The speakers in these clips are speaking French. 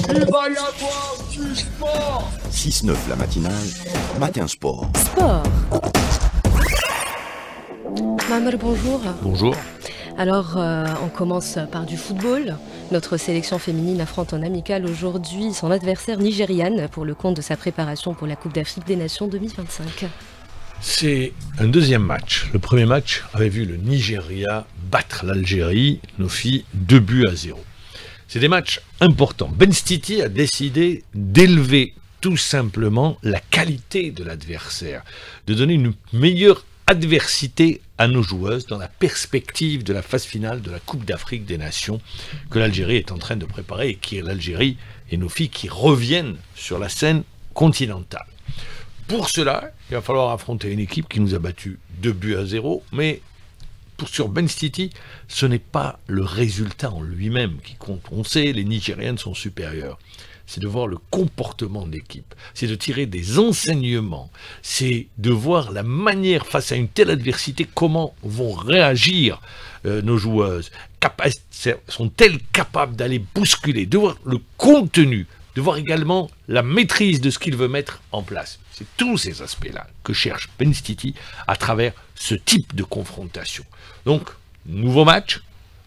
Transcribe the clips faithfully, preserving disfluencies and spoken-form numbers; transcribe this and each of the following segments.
Il va y avoir du sport. six neuf la matinale, Matin Sport. Sport. Mamer, bonjour. Bonjour. Alors, euh, on commence par du football. Notre sélection féminine affronte en amical aujourd'hui son adversaire nigériane pour le compte de sa préparation pour la Coupe d'Afrique des Nations deux mille vingt-cinq. C'est un deuxième match. Le premier match avait vu le Nigeria battre l'Algérie, nos filles, deux buts à zéro. C'est des matchs importants. Ben Stiti a décidé d'élever tout simplement la qualité de l'adversaire, de donner une meilleure adversité à nos joueuses dans la perspective de la phase finale de la Coupe d'Afrique des Nations que l'Algérie est en train de préparer et qui est l'Algérie et nos filles qui reviennent sur la scène continentale. Pour cela, il va falloir affronter une équipe qui nous a battu deux buts à zéro, mais pour sur Ben Stiti, ce n'est pas le résultat en lui-même qui compte. On sait, les Nigériennes sont supérieures. C'est de voir le comportement de l'équipe, c'est de tirer des enseignements, c'est de voir la manière face à une telle adversité, comment vont réagir euh, nos joueuses, Capa- sont-elles capables d'aller bousculer, de voir le contenu, de voir également la maîtrise de ce qu'il veut mettre en place. C'est tous ces aspects-là que cherche Ben Stiti à travers ce type de confrontation. Donc, nouveau match,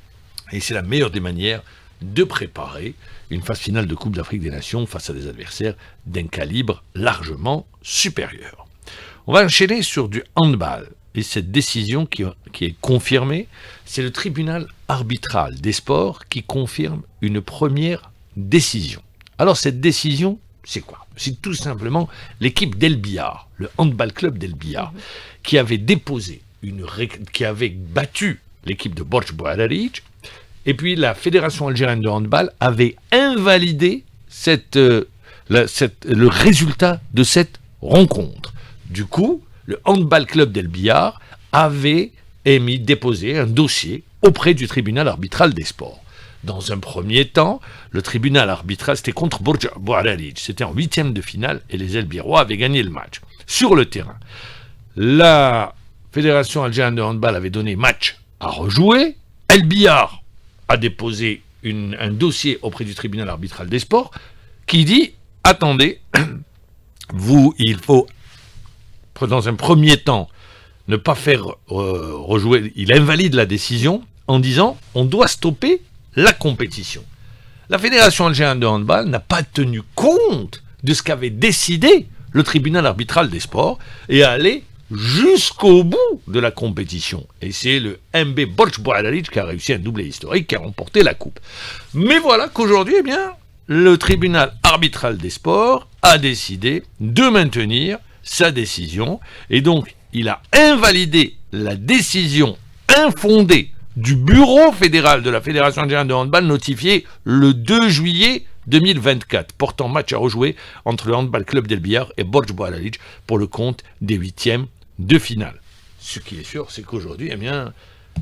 et c'est la meilleure des manières de préparer une phase finale de Coupe d'Afrique des Nations face à des adversaires d'un calibre largement supérieur. On va enchaîner sur du handball. Et cette décision qui, qui est confirmée, c'est le tribunal arbitral des sports qui confirme une première décision. Alors cette décision, c'est quoi? C'est tout simplement l'équipe d'El Bihar, le handball club d'El Bihar, qui avait déposé, une, qui avait battu l'équipe de Borj Bouararic. Et puis la Fédération algérienne de handball avait invalidé cette, euh, la, cette, le résultat de cette rencontre. Du coup, le handball club d'El Bihar avait émis, déposé un dossier auprès du tribunal arbitral des sports. Dans un premier temps, le tribunal arbitral, c'était contre Borj Bouararic. C'était en huitième de finale et les El Biharois avaient gagné le match. Sur le terrain, la Fédération algérienne de handball avait donné match à rejouer. El Bihar a déposé une, un dossier auprès du tribunal arbitral des sports qui dit « Attendez, vous, il faut, dans un premier temps, ne pas faire euh, rejouer... » Il invalide la décision en disant « On doit stopper la compétition. » La Fédération algérienne de handball n'a pas tenu compte de ce qu'avait décidé le tribunal arbitral des sports et a allé jusqu'au bout de la compétition. Et c'est le M B Borj Bouararic qui a réussi un doublé historique, qui a remporté la coupe. Mais voilà qu'aujourd'hui, eh bien, le tribunal arbitral des sports a décidé de maintenir sa décision. Et donc, il a invalidé la décision infondée du bureau fédéral de la Fédération algérienne de handball notifiée le deux juillet deux mille vingt-quatre, portant match à rejouer entre le handball club d'El Bihar et Borj Bouararic pour le compte des huitièmes de finale. Ce qui est sûr, c'est qu'aujourd'hui, eh bien,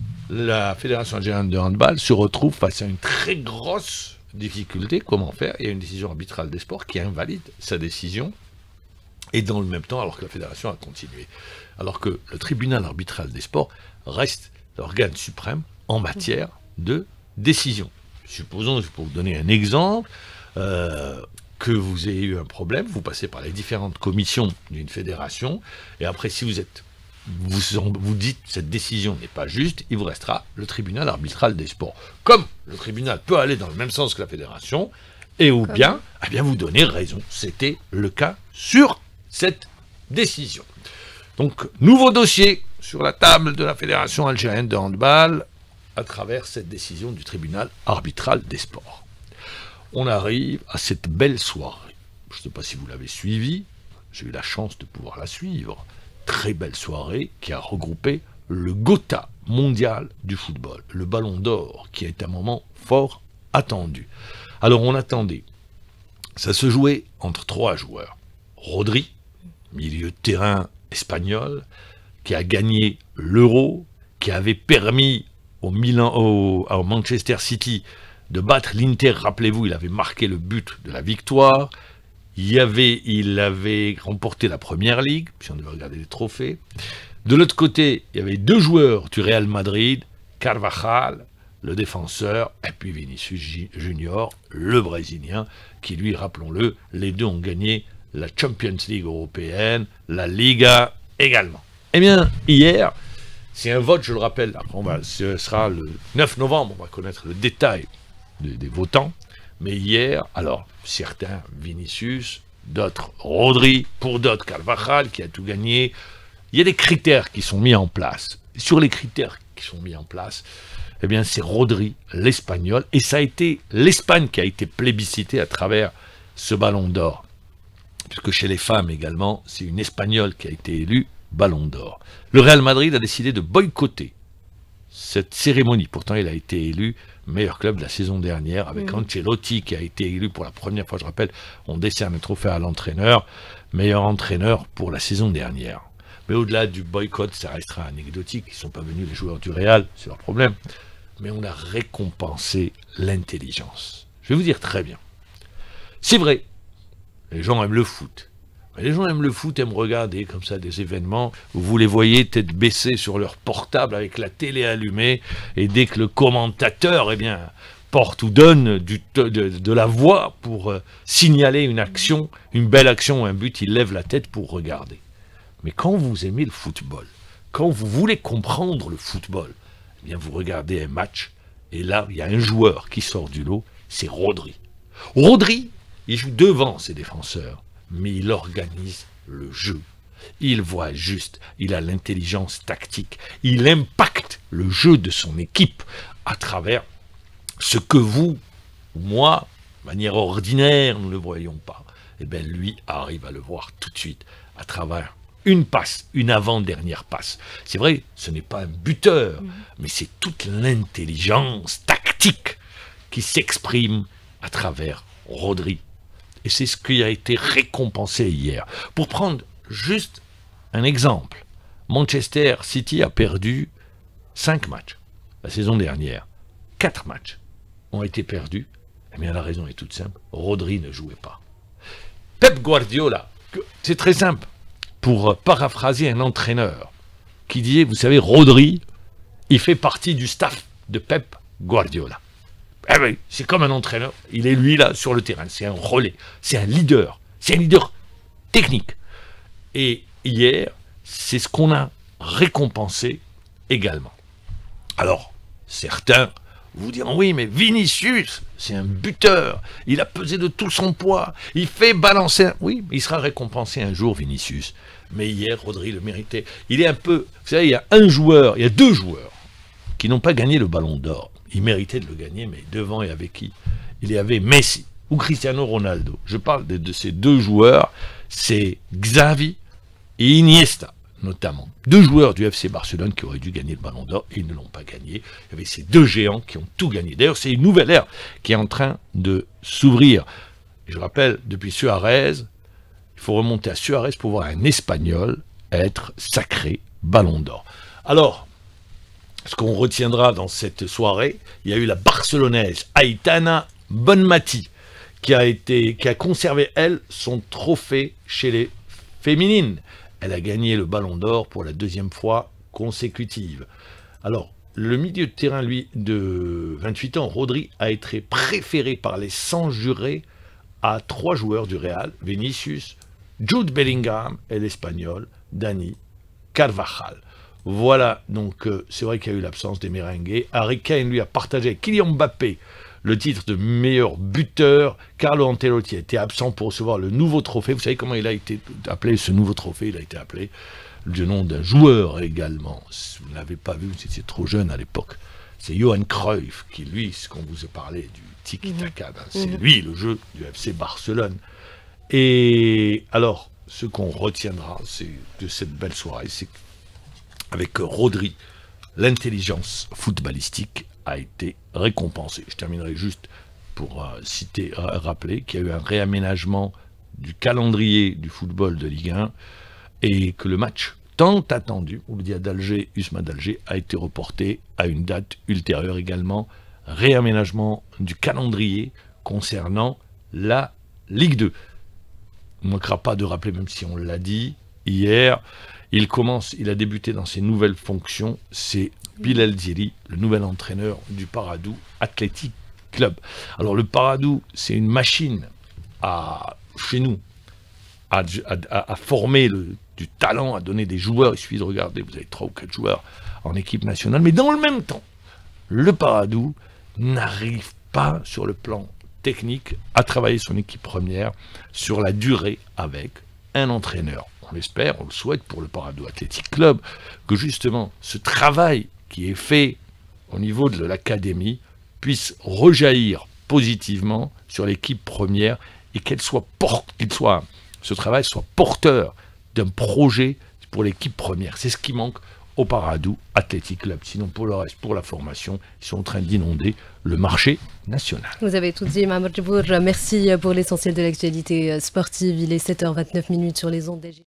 la Fédération algérienne de handball se retrouve face à une très grosse difficulté. Comment faire? Il y a une décision arbitrale des sports qui invalide sa décision, et dans le même temps, alors que la Fédération a continué. Alors que le tribunal arbitral des sports reste l'organe suprême en matière de décision. Supposons, pour vous donner un exemple, euh, que vous ayez eu un problème, vous passez par les différentes commissions d'une fédération, et après, si vous êtes, vous, vous dites cette décision n'est pas juste, il vous restera le tribunal arbitral des sports. Comme le tribunal peut aller dans le même sens que la fédération, et ou bien, eh bien vous donnez raison. C'était le cas sur cette décision. Donc, nouveau dossier sur la table de la Fédération algérienne de handball à travers cette décision du tribunal arbitral des sports. On arrive à cette belle soirée. Je ne sais pas si vous l'avez suivie, j'ai eu la chance de pouvoir la suivre. Très belle soirée qui a regroupé le Gotha mondial du football, le Ballon d'Or, qui est un moment fort attendu. Alors on attendait, ça se jouait entre trois joueurs. Rodri, milieu de terrain espagnol, qui a gagné l'Euro, qui avait permis au Milan, au, au Manchester City de battre l'Inter. Rappelez-vous, il avait marqué le but de la victoire. Il, y avait, il avait remporté la Première Ligue, si on devait regarder les trophées. De l'autre côté, il y avait deux joueurs du Real Madrid, Carvajal, le défenseur, et puis Vinicius Junior, le Brésilien, qui lui, rappelons-le, les deux ont gagné la Champions League européenne, la Liga également. Eh bien, hier, c'est un vote, je le rappelle, on va, ce sera le neuf novembre, on va connaître le détail des, des votants, mais hier, alors, certains Vinicius, d'autres Rodri, pour d'autres Carvajal, qui a tout gagné. Il y a des critères qui sont mis en place. Sur les critères qui sont mis en place, eh bien, c'est Rodri, l'Espagnol, et ça a été l'Espagne qui a été plébiscitée à travers ce ballon d'or. Puisque chez les femmes également, c'est une Espagnole qui a été élue ballon d'or. Le Real Madrid a décidé de boycotter cette cérémonie. Pourtant, il a été élu meilleur club de la saison dernière, avec mmh. Ancelotti qui a été élu pour la première fois, je rappelle, on décerne le trophée à l'entraîneur, meilleur entraîneur pour la saison dernière. Mais au-delà du boycott, ça restera anecdotique, ils ne sont pas venus les joueurs du Real, c'est leur problème. Mais on a récompensé l'intelligence. Je vais vous dire très bien. C'est vrai, les gens aiment le foot. Mais les gens aiment le foot, aiment regarder comme ça des événements où vous les voyez tête baissée sur leur portable avec la télé allumée, et dès que le commentateur, eh bien, porte ou donne du, de, de la voix pour euh, signaler une action, une belle action ou un but, il lève la tête pour regarder. Mais quand vous aimez le football, quand vous voulez comprendre le football, eh bien vous regardez un match, et là, il y a un joueur qui sort du lot, c'est Rodri. Rodri, il joue devant ses défenseurs, mais il organise le jeu. Il voit juste, il a l'intelligence tactique, il impacte le jeu de son équipe à travers ce que vous, ou moi, de manière ordinaire, nous ne le voyons pas. Eh bien, lui arrive à le voir tout de suite à travers une passe, une avant-dernière passe. C'est vrai, ce n'est pas un buteur, mmh. mais c'est toute l'intelligence tactique qui s'exprime à travers Rodri. Et c'est ce qui a été récompensé hier. Pour prendre juste un exemple, Manchester City a perdu cinq matchs la saison dernière. quatre matchs ont été perdus. Eh bien, la raison est toute simple. Rodri ne jouait pas. Pep Guardiola, c'est très simple. Pour paraphraser un entraîneur qui disait, vous savez, Rodri, il fait partie du staff de Pep Guardiola. Eh oui, c'est comme un entraîneur, il est lui là sur le terrain, c'est un relais, c'est un leader, c'est un leader technique. Et hier, c'est ce qu'on a récompensé également. Alors, certains vous diront, oui, mais Vinicius, c'est un buteur, il a pesé de tout son poids, il fait balancer, un... oui, il sera récompensé un jour, Vinicius. Mais hier, Rodri le méritait. Il est un peu, vous savez, il y a un joueur, il y a deux joueurs qui n'ont pas gagné le ballon d'or. Il méritait de le gagner, mais devant et avec qui? Il y avait Messi ou Cristiano Ronaldo. Je parle de, de ces deux joueurs, c'est Xavi et Iniesta, notamment. Deux joueurs du F C Barcelone qui auraient dû gagner le ballon d'or et ils ne l'ont pas gagné. Il y avait ces deux géants qui ont tout gagné. D'ailleurs, c'est une nouvelle ère qui est en train de s'ouvrir. Je rappelle, depuis Suarez, il faut remonter à Suarez pour voir un Espagnol être sacré ballon d'or. Alors, ce qu'on retiendra dans cette soirée, il y a eu la Barcelonaise Aitana Bonmati qui a été, qui a conservé elle son trophée chez les féminines. Elle a gagné le Ballon d'Or pour la deuxième fois consécutive. Alors, le milieu de terrain, lui, de vingt-huit ans, Rodri, a été préféré par les cent jurés à trois joueurs du Real, Vinicius, Jude Bellingham et l'Espagnol Dani Carvajal. Voilà, donc euh, c'est vrai qu'il y a eu l'absence des merengues. Harry Kane, lui, a partagé avec Kylian Mbappé le titre de meilleur buteur. Carlo Ancelotti a été absent pour recevoir le nouveau trophée. Vous savez comment il a été appelé, ce nouveau trophée? Il a été appelé du nom d'un joueur également. Si vous ne l'avez pas vu, vous étiez trop jeune à l'époque. C'est Johan Cruyff qui, lui, ce qu'on vous a parlé du tiki-taka, ben, c'est mmh. lui le jeu du F C Barcelone. Et alors, ce qu'on retiendra c'est de cette belle soirée, c'est avec Rodri, l'intelligence footballistique a été récompensée. Je terminerai juste pour euh, citer, euh, rappeler qu'il y a eu un réaménagement du calendrier du football de Ligue un et que le match tant attendu, Ouloudia d'Alger, U S M A d'Alger, a été reporté à une date ultérieure également. Réaménagement du calendrier concernant la Ligue deux. On ne manquera pas de rappeler, même si on l'a dit hier, il commence, il a débuté dans ses nouvelles fonctions, c'est Bilal Ziri, le nouvel entraîneur du Paradou Athletic Club. Alors le Paradou, c'est une machine à, chez nous, à, à, à former le, du talent, à donner des joueurs. Il suffit de regarder, vous avez trois ou quatre joueurs en équipe nationale. Mais dans le même temps, le Paradou n'arrive pas sur le plan technique à travailler son équipe première sur la durée avec un entraîneur. On l'espère, on le souhaite pour le Paradou Athletic Club, que justement ce travail qui est fait au niveau de l'académie puisse rejaillir positivement sur l'équipe première et qu'elle soit porte, qu'il soit, ce travail soit porteur d'un projet pour l'équipe première. C'est ce qui manque au Paradou Athletic Club. Sinon, pour le reste, pour la formation, ils sont en train d'inonder le marché national. Vous avez tout dit, Mamour Djibour. Merci pour l'essentiel de l'actualité sportive. Il est sept heures vingt-neuf minutes sur les ondes d'A G.